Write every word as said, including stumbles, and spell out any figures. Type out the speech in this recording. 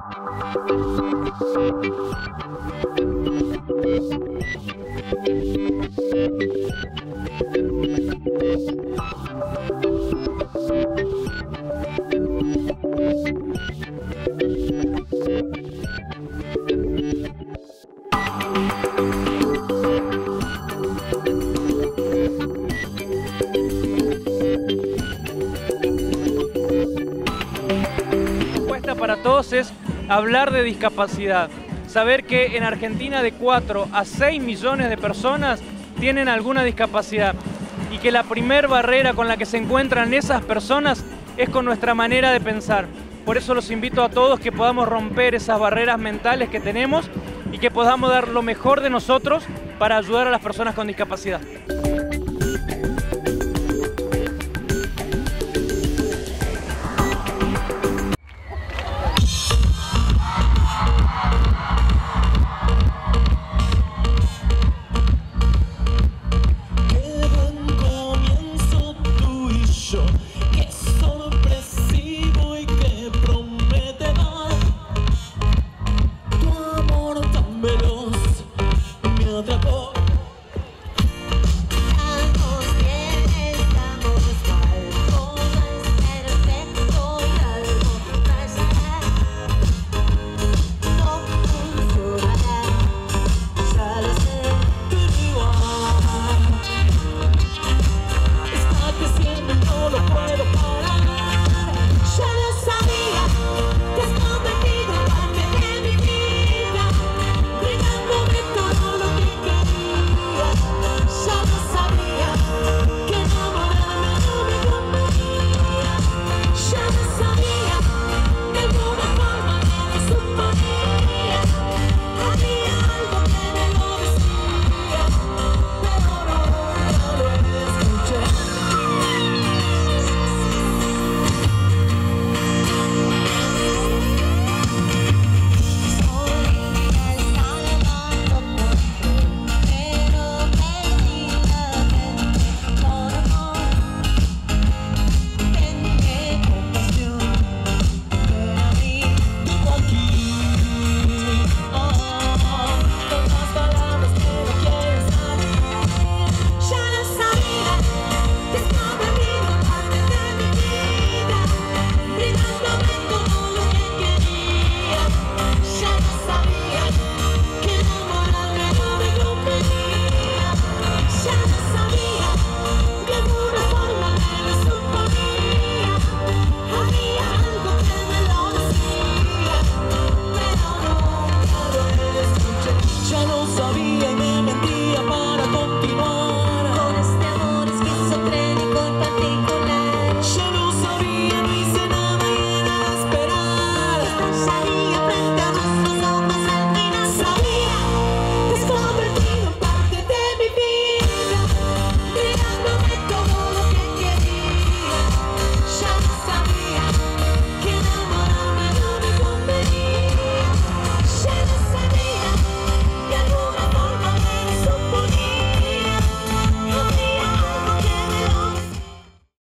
Para todos es hablar de discapacidad, saber que en Argentina de cuatro a seis millones de personas tienen alguna discapacidad y que la primer barrera con la que se encuentran esas personas es con nuestra manera de pensar. Por eso los invito a todos que podamos romper esas barreras mentales que tenemos y que podamos dar lo mejor de nosotros para ayudar a las personas con discapacidad.